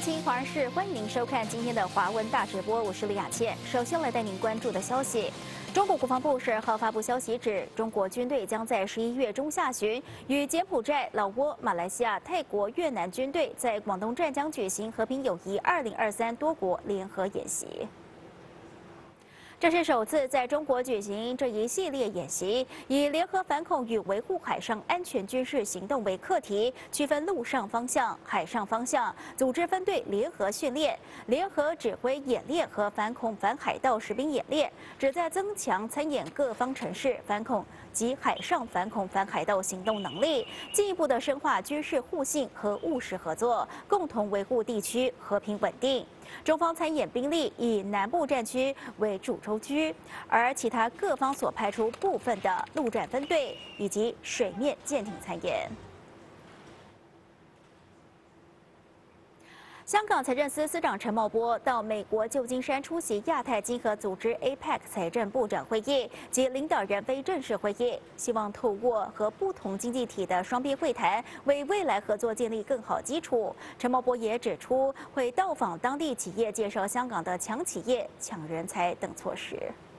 情华人市，欢迎您收看今天的华文大直播，我是李雅倩。首先来带您关注的消息，中国国防部12号发布消息指，中国军队将在11月中下旬与柬埔寨、老挝、马来西亚、泰国、越南军队在广东湛江举行和平友谊2023多国联合演习。 这是首次在中国举行这一系列演习，以联合反恐与维护海上安全军事行动为课题，区分陆上方向、海上方向，组织分队联合训练、联合指挥演练和反恐反海盗实兵演练，旨在增强参演各方城市反恐及海上反恐反海盗行动能力，进一步的深化军事互信和务实合作，共同维护地区和平稳定。 中方参演兵力以南部战区为主轴区，而其他各方所派出部分的陆战分队以及水面舰艇参演。 香港财政司司长陈茂波到美国旧金山出席亚太经合组织 APEC 财政部长会议及领导人非正式会议，希望透过和不同经济体的双边会谈，为未来合作建立更好基础。陈茂波也指出，会到访当地企业，介绍香港的强企业、抢人才等措施。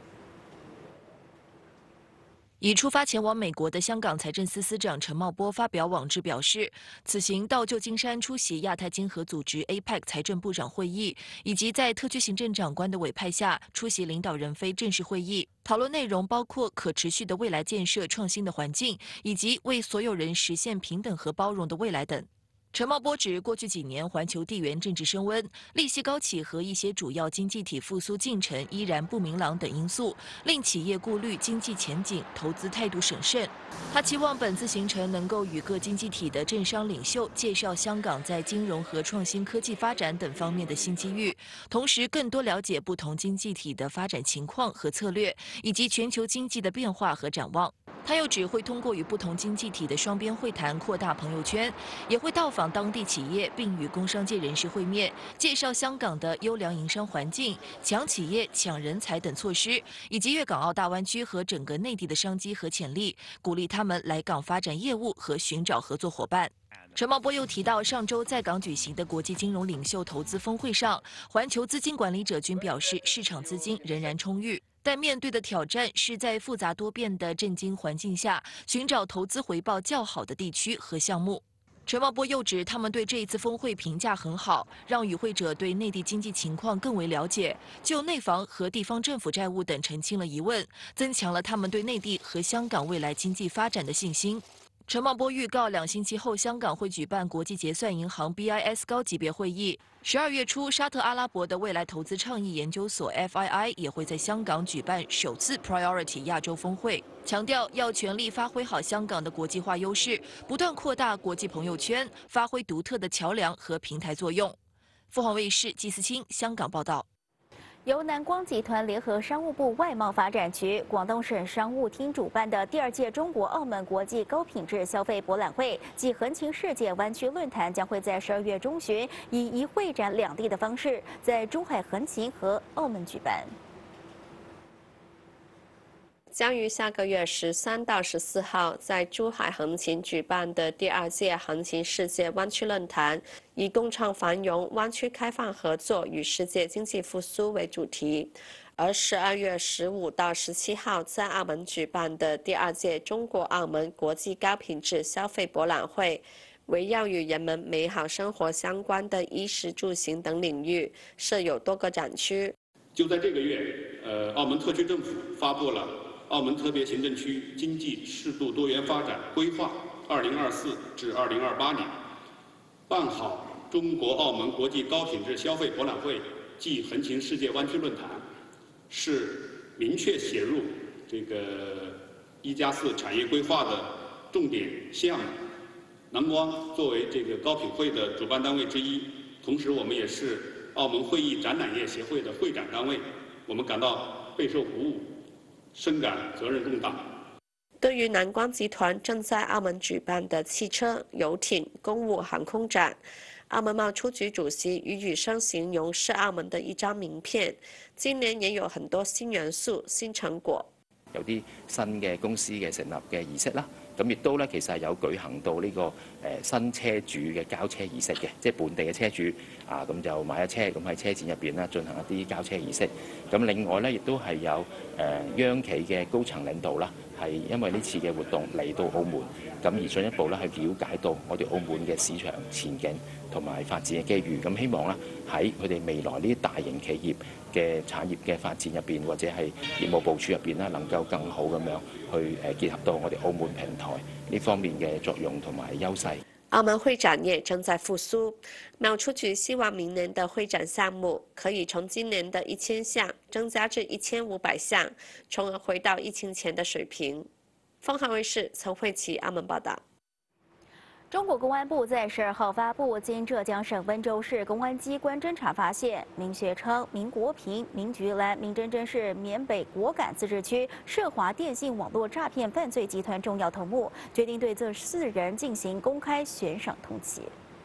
已出发前往美国的香港财政司司长陈茂波发表网志表示，此行到旧金山出席亚太经合组织 APEC 财政部长会议，以及在特区行政长官的委派下出席领导人非正式会议。讨论内容包括可持续的未来建设、创新的环境，以及为所有人实现平等和包容的未来等。 陈茂波指，过去几年环球地缘政治升温、利息高企和一些主要经济体复苏进程依然不明朗等因素，令企业顾虑经济前景、投资态度审慎。他期望本次行程能够与各经济体的政商领袖介绍香港在金融和创新科技发展等方面的新机遇，同时更多了解不同经济体的发展情况和策略，以及全球经济的变化和展望。 他又指会通过与不同经济体的双边会谈扩大朋友圈，也会到访当地企业，并与工商界人士会面，介绍香港的优良营商环境、抢企业、抢人才等措施，以及粤港澳大湾区和整个内地的商机和潜力，鼓励他们来港发展业务和寻找合作伙伴。 陈茂波又提到，上周在港举行的国际金融领袖投资峰会上，环球资金管理者均表示，市场资金仍然充裕。 但面对的挑战是在复杂多变的政经环境下，寻找投资回报较好的地区和项目。陈茂波又指，他们对这一次峰会评价很好，让与会者对内地经济情况更为了解，就内房和地方政府债务等澄清了疑问，增强了他们对内地和香港未来经济发展的信心。 陈茂波预告，2星期后，香港会举办国际结算银行 BIS 高级别会议。12月初，沙特阿拉伯的未来投资倡议研究所 FII 也会在香港举办首次 Priority 亚洲峰会，强调要全力发挥好香港的国际化优势，不断扩大国际朋友圈，发挥独特的桥梁和平台作用。凤凰卫视季思清香港报道。 由南光集团联合商务部外贸发展局、广东省商务厅主办的第2届中国澳门国际高品质消费博览会暨横琴世界湾区论坛将会在12月中旬以一会展两地的方式，在珠海横琴和澳门举办。 将于下个月13到14号在珠海横琴举办的第2届横琴世界湾区论坛，以共创繁荣、湾区开放合作与世界经济复苏为主题；而12月15到17号在澳门举办的第2届中国澳门国际高品质消费博览会，围绕与人们美好生活相关的衣食住行等领域，设有多个展区。 就在这个月，澳门特区政府发布了。 澳门特别行政区经济适度多元发展规划（2024至2028年），办好中国澳门国际高品质消费博览会暨横琴世界湾区论坛，是明确写入这个1+4产业规划的重点项目。南光作为这个高品会的主办单位之一，同时我们也是澳门会议展览业协会的会展单位，我们感到备受鼓舞。 深感责任重大。 对于南光集团正在澳门举办的汽车、游艇、公务航空展，澳門貿促局主席余宇生形容是澳門的一張名片。今年也有很多新元素、新成果。 有啲新嘅公司嘅成立嘅儀式啦，咁亦都咧其實係有舉行到呢個新車主嘅交車儀式嘅，即係本地嘅車主咁就買咗車，咁喺車展入邊咧進行一啲交車儀式。咁另外咧亦都係有央企嘅高層領導啦，係因為呢次嘅活動嚟到澳門，咁而進一步咧去了解到我哋澳門嘅市場前景同埋發展嘅機遇。咁希望咧喺佢哋未來呢啲大型企業嘅產業嘅發展入邊，或者係業務部署入邊咧，能夠更好咁樣去結合到我哋澳門平台呢方面嘅作用同埋優勢。 澳门会展业正在复苏，苗出局希望明年的会展项目可以从今年的1000项增加至1500项，从而回到疫情前的水平。凤凰卫视陈慧琪澳门报道。 中国公安部在12号发布，经浙江省温州市公安机关侦查发现，明学昌、明国平、明菊兰、明珍珍是缅北果敢自治区涉华电信网络诈骗犯罪集团重要头目，决定对这4人进行公开悬赏通缉。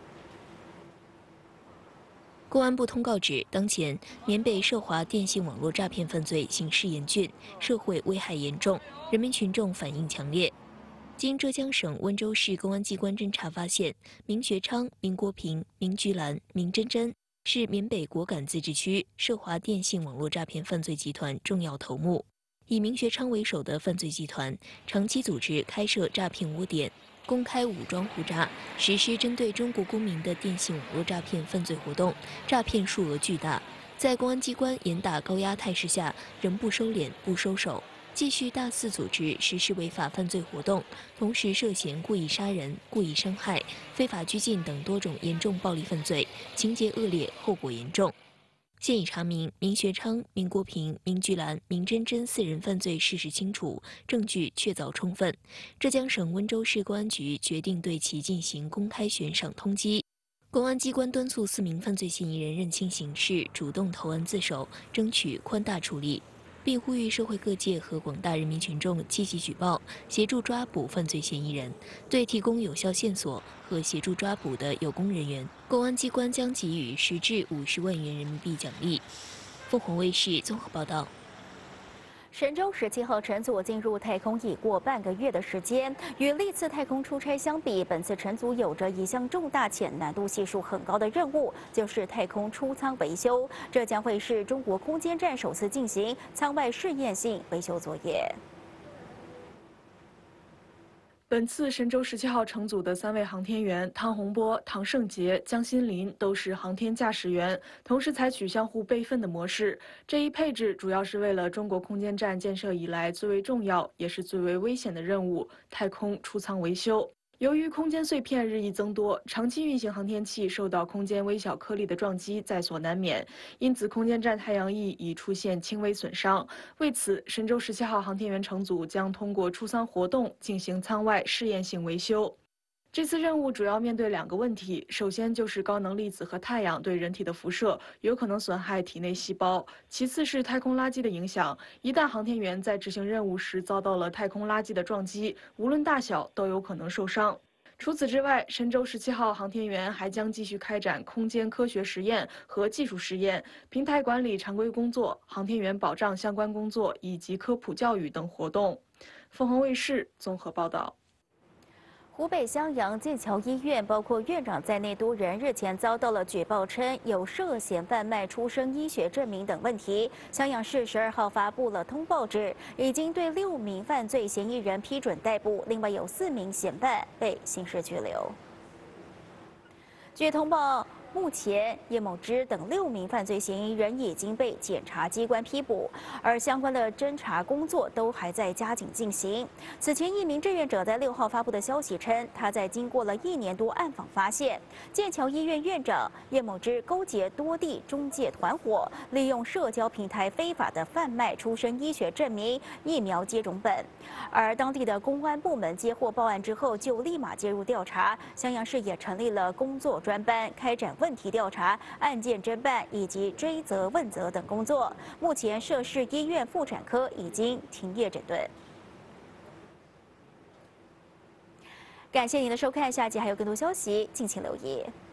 公安部通告指，当前缅北涉华电信网络诈骗犯罪形势严峻，社会危害严重，人民群众反应强烈。经浙江省温州市公安机关侦查发现，明学昌、明国平、明菊兰、明珍珍是缅北果敢自治区涉华电信网络诈骗犯罪集团重要头目。以明学昌为首的犯罪集团长期组织开设诈骗窝点，公开武装胡诈，实施针对中国公民的电信网络诈骗犯罪活动，诈骗数额巨大。在公安机关严打高压态势下，仍不收敛、不收手。继续大肆组织实施违法犯罪活动，同时涉嫌故意杀人、故意伤害、非法拘禁等多种严重暴力犯罪，情节恶劣，后果严重。现已查明明学昌、明国平、明菊兰、明珍珍4人犯罪事实清楚，证据确凿充分。浙江省温州市公安局决定对其进行公开悬赏通缉。公安机关敦促4名犯罪嫌疑人认清形势，主动投案自首，争取宽大处理。并呼吁社会各界和广大人民群众积极举报，协助抓捕犯罪嫌疑人。对提供有效线索和协助抓捕的有功人员，公安机关将给予10至50万元人民币奖励。凤凰卫视综合报道。 神舟17号乘组进入太空已过半个月的时间，与历次太空出差相比，本次乘组有着一项重大且难度系数很高的任务，就是太空出舱维修。这将会是中国空间站首次进行舱外试验性维修作业。 本次神舟17号乘组的3位航天员汤洪波、唐胜杰、江新林都是航天驾驶员，同时采取相互备份的模式。这一配置主要是为了中国空间站建设以来最为重要也是最为危险的任务——太空出舱维修。由于空间碎片日益增多，长期运行航天器受到空间微小颗粒的撞击在所难免，因此空间站太阳翼已出现轻微损伤。为此，神舟17号航天员乘组将通过出舱活动进行舱外试验性维修。这次任务主要面对2个问题，首先就是高能粒子和太阳对人体的辐射有可能损害体内细胞，其次是太空垃圾的影响。一旦航天员在执行任务时遭到了太空垃圾的撞击，无论大小都有可能受伤。除此之外，神舟17号航天员还将继续开展空间科学实验和技术实验、平台管理常规工作、航天员保障相关工作以及科普教育等活动。凤凰卫视综合报道。 湖北襄阳剑桥医院，包括院长在内多人日前遭到了举报，称有涉嫌贩卖出生医学证明等问题。襄阳市12号发布了通报指，已经对6名犯罪嫌疑人批准逮捕，另外有4名嫌犯被刑事拘留。据通报，目前叶某之等6名犯罪嫌疑人已经被检察机关批捕，而相关的侦查工作都还在加紧进行。此前，一名志愿者在6号发布的消息称，他在经过了1年多暗访发现，剑桥医院院长叶某之勾结多地中介团伙，利用社交平台非法的贩卖出生医学证明、疫苗接种本。而当地的公安部门接获报案之后，就立马介入调查。襄阳市也成立了工作专班，开展问题调查、案件侦办以及追责问责等工作。目前涉事医院妇产科已经停业整顿。感谢您的收看，下集还有更多消息，敬请留意。